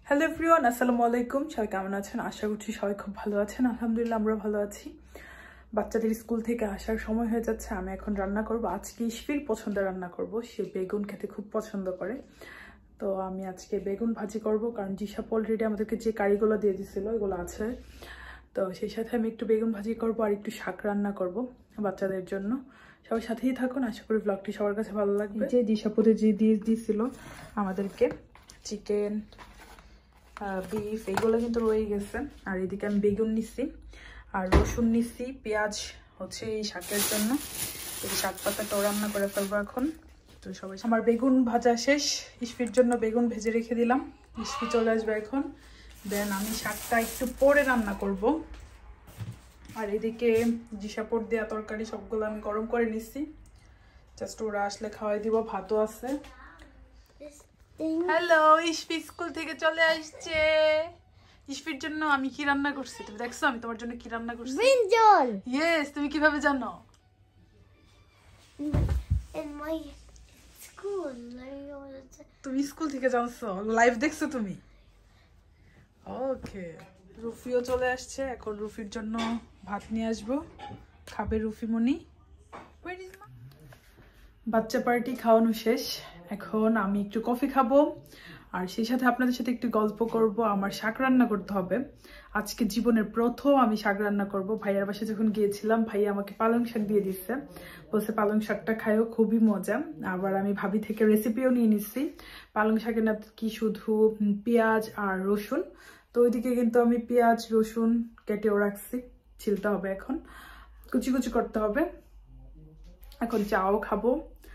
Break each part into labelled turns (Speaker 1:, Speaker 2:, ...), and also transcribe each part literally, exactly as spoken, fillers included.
Speaker 1: Hello everyone, আসসালামু আলাইকুম। সবাই কেমন আছেন? আশা করছি সবাই খুব ভালো আছেন। আলহামদুলিল্লাহ আমরা ভালো আছি। বাচ্চাদের স্কুল থেকে আসার সময় হয়ে যাচ্ছে। আমি এখন রান্না করব। আজকে ইশফির পছন্দের রান্না করব। সে বেগুন খেতে খুব পছন্দ করে, তো আমি আজকে বেগুন ভাজি করব। কারণ জিসাপ অলরেডি আমাদেরকে যে কারিগুলো দিয়ে দিছিল এগুলো আছে, তো সেই সাথে আমি একটু বেগুন ভাজি করব আর একটু শাক রান্না করব বাচ্চাদের জন্য। সবার সাথেই থাকুন, আশা করি ব্লগটি সবার কাছে ভালো লাগবে। যে জিসাপুরে যে দিয়ে দিয়েছিল আমাদেরকে চিকেন, বিফ, এইগুলো কিন্তু রয়ে গেছে। আর এদিকে আমি বেগুন নিচ্ছি আর রসুন নিচ্ছি, পেঁয়াজ হচ্ছে এই শাকের জন্য। এই শাক পাতাটাও রান্না করে ফেলবো এখন। তো সবাই, আমার বেগুন ভাজা শেষ। ইশফির জন্য বেগুন ভেজে রেখে দিলাম। ইশফি চলে আসবে এখন, দেন আমি শাকটা একটু পরে রান্না করব। আর এদিকে জিসাপোর দেওয়া তরকারি সবগুলো আমি গরম করে নিচ্ছি, জাস্ট ওরা আসলে খাওয়াই দিব। ভাতও আছে। হ্যালো, ইশফি স্কুল থেকে চলে আসছে। ইশফির জন্য আমি কি রান্না করছি তুমি দেখছো? আমি তোমার জন্য কি রান্না করছি?
Speaker 2: ব্রিঞ্জল।
Speaker 1: ইয়েস, তুমি কিভাবে জানো?
Speaker 2: In my school.
Speaker 1: তুমি স্কুল থেকে জানছো? লাইভ দেখছো তুমি? ওকে। রুফিও চলে আসছে, এখন রুফির জন্য ভাত নিয়ে আসবো, খাবে রুফিমণি। বাচ্চা পার্টি খাওয়ানো শেষ, এখন আমি একটু কফি খাবো আর সেই সাথে আপনাদের সাথে একটু গল্প করব। আমার শাক রান্না করতে হবে আজকে, জীবনের প্রথম আমি শাক রান্না করব। ভাইয়ার বাসায় যখন গিয়েছিলাম ভাইয়া আমাকে পালং শাক দিয়ে দিচ্ছে, বলছে পালং শাকটা খাইও, খুবই মজা। আবার আমি ভাবি থেকে রেসিপিও নিয়ে নিচ্ছি। পালং শাকের না কি শুধু পেঁয়াজ আর রসুন, তো ওইদিকে কিন্তু আমি পেঁয়াজ রসুন কেটেও রাখছি, ছিলতে হবে এখন, কুচি কুচি করতে হবে। এখন চাও খাবো।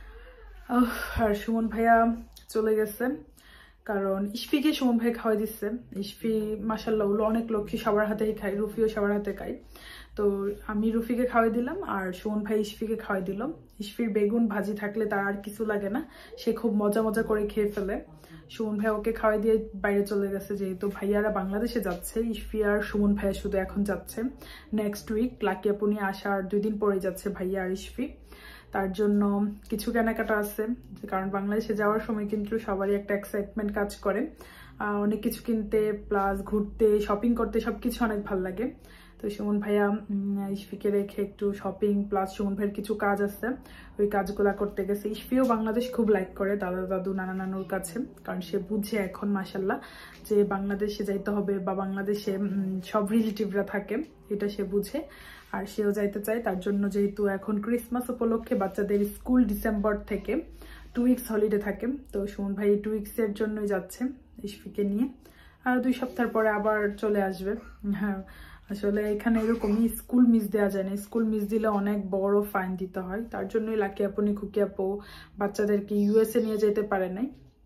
Speaker 1: আর সুমন ভাইয়া চলে গেছে, কারণ ইশফিকে সুমন ভাই খাওয়াই দিচ্ছে। ইশফি মাশাল্লাহ অনেক লক্ষ্মী, সবার হাতেই খাই, রুফিও সবার হাতে খাই। তো আমি রুফিকে খাওয়াই দিলাম আর সুমন ভাই ইশফিকে খাওয়াই দিল। ইশফির বেগুন ভাজি থাকলে তার আর কিছু লাগে না, সে খুব মজা মজা করে খেয়ে ফেলে। সুমন ভাই ওকে খাওয়াই দিয়ে বাইরে চলে গেছে, যেহেতু ভাইয়ারা বাংলাদেশে যাচ্ছে। ইশফি আর সুমন ভাইয়া শুধু এখন যাচ্ছে, নেক্সট উইক লাকি আপু নিয়ে আসার দুই দিন পরে যাচ্ছে ভাইয়া আর ইশফি। তার জন্য কিছু কেনাকাটা আছে, কারণ বাংলাদেশে যাওয়ার সময় কিন্তু সবারই একটা এক্সাইটমেন্ট কাজ করে, অনেক কিছু কিনতে প্লাস ঘুরতে শপিং করতে সবকিছু অনেক ভালো লাগে। তো সুমন ভাইয়া ইশফিকে রেখে একটু শপিং প্লাস সুমন ভাইয়ের কিছু কাজ আছে, ওই কাজগুলা করতে গেছে। ইশফিও বাংলাদেশ খুব লাইক করে দাদা দাদু নানা নানুর কাছে, কারণ সে বুঝে এখন মাশাল্লাহ যে বাংলাদেশে যাইতে হবে বা বাংলাদেশে সব রিলেটিভরা থাকে, এটা সে বুঝে আর সেও যাইতে চায়। তার জন্য যেহেতু এখন ক্রিসমাস উপলক্ষে বাচ্চাদের স্কুল ডিসেম্বর থেকে টু উইকস হলিডে থাকে, তো সুমন ভাই টু উইকসের জন্যই যাচ্ছে ইশফিকে নিয়ে। আর দুই সপ্তাহ পরে আবার চলে আসবে। হ্যাঁ, আসলে এখানে এরকমই, স্কুল মিস দেওয়া যায় না, স্কুল মিস দিলে অনেক বড় ফাইন দিতে হয়। তার জন্যই লাকি আপু খুকি আপু বাচ্চাদেরকে ইউএসএ নিয়ে যেতে পারে নাই।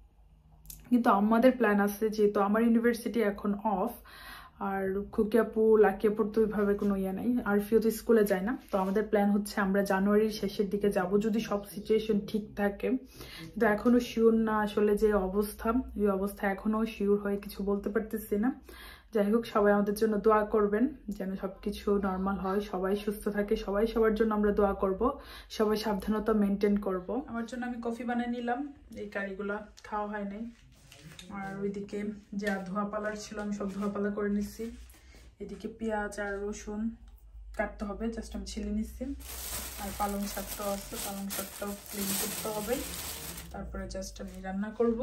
Speaker 1: কিন্তু আমাদের প্ল্যান আছে, যেহেতু আমার ইউনিভার্সিটি এখন অফ আর খুকি আপু লাকি আপুর তো ওইভাবে কোনো ইয়ে নাই, আর ফিও তো স্কুলে যায় না, তো আমাদের প্ল্যান হচ্ছে আমরা জানুয়ারির শেষের দিকে যাব, যদি সব সিচুয়েশন ঠিক থাকে। কিন্তু এখনো শিওর না আসলে যে অবস্থা, এই অবস্থা এখনো শিওর হয়ে কিছু বলতে পারতেছি না। যাই হোক, সবাই আমাদের জন্য দোয়া করবেন যেন সবকিছু নর্মাল হয়, সবাই সুস্থ থাকে, সবাই সবার জন্য আমরা দোয়া করব, সবাই সাবধানতা মেনটেন করব। আমার জন্য আমি কফি বানিয়ে নিলাম, এই কারিগুলা খাওয়া হয় নাই। আর ওইদিকে যা ধোয়া পালার ছিল আমি সব ধোয়া পালা করে নিচ্ছি। এদিকে পেঁয়াজ আর রসুন কাটতে হবে, জাস্ট আমি ছিলে নিচ্ছি। আর পালং শাকটাও আছে, পালং শাকটাও ক্লিন করতে হবে, তারপরে জাস্ট আমি রান্না করব।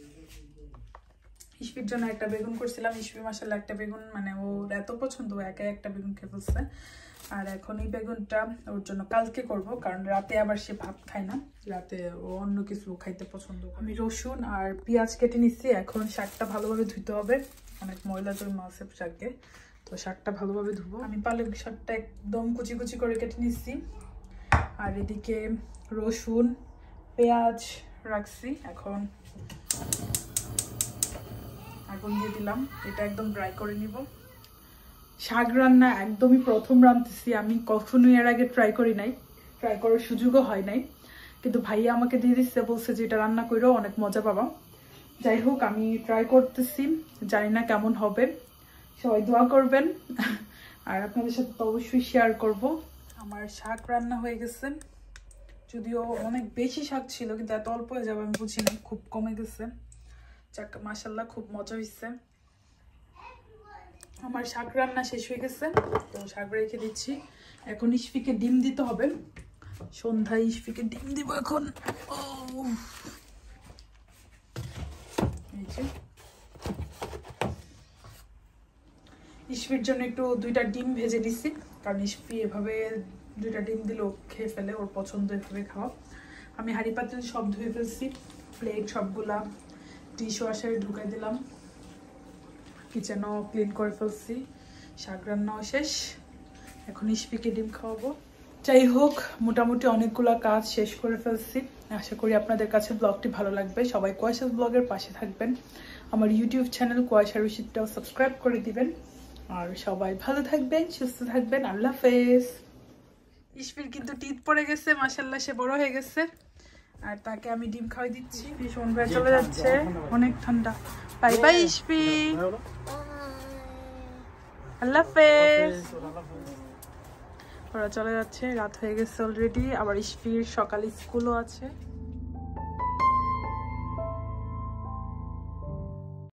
Speaker 1: ইশফির জন্য একটা বেগুন করছিলাম, ইশফি মাশাআল্লাহ একটা বেগুন মানে ওর এত পছন্দ, ও একাই একটা বেগুন খেয়ে ফেলছে। আর এখন এই বেগুনটা ওর জন্য কালকে করব, কারণ রাতে আবার সে ভাত খায় না, রাতে ও অন্য কিছু খাইতে পছন্দ। আমি রসুন আর পেঁয়াজ কেটে নিচ্ছি, এখন শাকটা ভালোভাবে ধুতে হবে, অনেক ময়লা জমা আছে শাকে, তো শাকটা ভালোভাবে ধুবো। আমি পালং শাকটা একদম কুচি কুচি করে কেটে নিচ্ছি। আর এদিকে রসুন পেঁয়াজ রাখছি, এখন আগুন দিয়ে দিলাম, এটা একদম ড্রাই করে নিব। শাক রান্না একদমই প্রথম রাঁধতেছি আমি, কখনোই এর আগে ট্রাই করি নাই, ট্রাই করার সুযোগও হয় নাই, কিন্তু ভাইয়া আমাকে দিয়ে দিচ্ছে, বলছে যে এটা রান্না করেও অনেক মজা পাবা। যাই হোক, আমি ট্রাই করতেছি, জানি না কেমন হবে, সবাই দোয়া করবেন আর আপনাদের সাথে তো অবশ্যই শেয়ার করব। আমার শাক রান্না হয়ে গেছে, যদিও অনেক বেশি শাক ছিল কিন্তু এত অল্প হয়ে যাবে আমি বুঝি না, খুব কমে গেছে। যাক মাশাআল্লাহ খুব মজা হয়েছে। আমার শাক রান্না শেষ হয়ে গেছে, তো শাক রেখে দিচ্ছি। এখন ইশফিকে ডিম দিতে হবে, সন্ধ্যায় ইশফিকে ডিম দিব এখন। ও এই যে ইশফির জন্য একটু দুইটা ডিম ভেজে দিচ্ছি, কারণ ইশফি এভাবে দুইটা ডিম দিলে খেয়ে ফেলে, ওর পছন্দ এভাবে খাওয়া। আমি হাঁড়ি পাতিল সব ধুয়ে ফেলছি, প্লেট সবগুলা ডিশ ওয়াশারে ঢুকাই দিলাম, কিচেনও ক্লিন করে ফেলছি, শাক রান্নাও শেষ। এখন ইশফিকে ডিম খাওয়াবো। যাই হোক, মোটামুটি অনেকগুলো কাজ শেষ করে ফেলছি। আশা করি আপনাদের কাছে ব্লগটি ভালো লাগবে। সবাই কুয়াশাস ব্লগের পাশে থাকবেন, আমার ইউটিউব চ্যানেল কুয়াশা রশিদটাও সাবস্ক্রাইব করে দিবেন। আর সবাই ভালো থাকবেন, সুস্থ থাকবেন। আল্লাহ হাফেজ। ইশফির কিন্তু টিথ পড়ে গেছে, মাশাআল্লাহ সে বড় হয়ে গেছে। আর তাকে আমি ডিম খাওয়াই দিচ্ছি। ভীষণ ভাবে চলে যাচ্ছে, অনেক ঠান্ডা। বাই বাই ইশফি, আল্লাহ হাফেজ। ওরা চলে যাচ্ছে, রাত হয়ে গেছে অলরেডি। আবার ইশফির সকালে স্কুলও আছে।